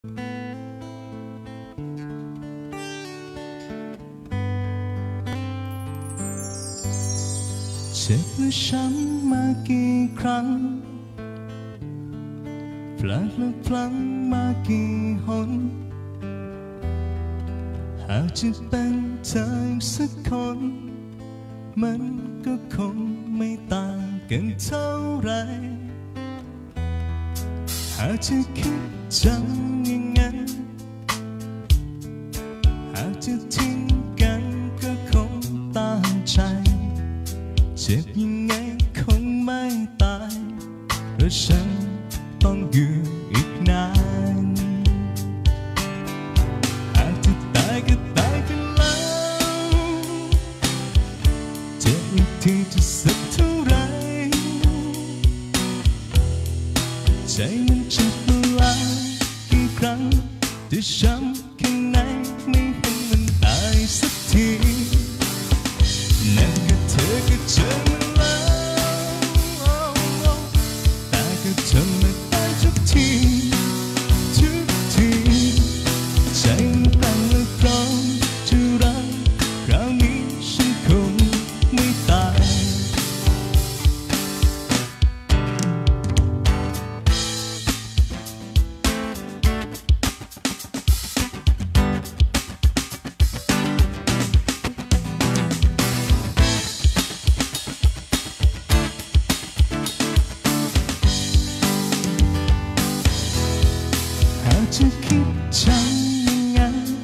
เจ็บและช้ำมากี่ครั้งพลาดและพลั้งมากี่หนหากจะเป็นเธอสักคนมันก็คงไม่ต่างกันเท่าไรหากจะคิดจังอย่างนั้นหากจะทิ้งกันก็คงตามใจเจ็บยังไงคงไม่ตายเพราะฉันต้องอยู่อีกนานหากจะตายก็ตายกันแล้วเจ็บอีกทีจะสักเท่าไรใจมันเจ็บมาแล้วกี่ครั้งที่ช้ำข้างในไม่เห็นมันตายสักทีนั่นก็เธอก็เจอมันแล้วแต่ก็ทนไม่ได้ทุกทีทุกทีใจมันตั้งและพร้อมจะรักคราวนี้ฉันคงไม่ตายหากจะคิดจังยังไง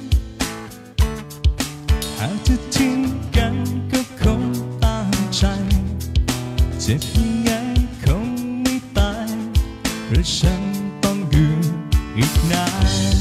หากจะทิ้งกันก็คงตามใจเจ็บยังไงคงไม่ตายเพราะฉันต้องอยู่อีกนาน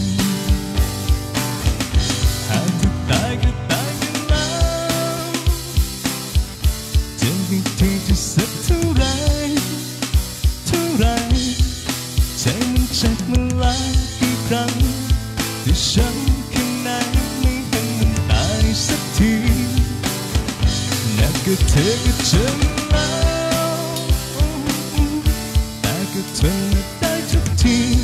หากจะตายก็ตายกันแล้วเจ็บอีกทีจะสักเท่าไรเท่าไรใจมันเจ็บมาแล้วกี่ครั้งที่ฉันข้างในไม่เห็นมันตายสักทีและก็เธอก็เจอมันแล้วแต่ก็ทนไม่ได้ทุกที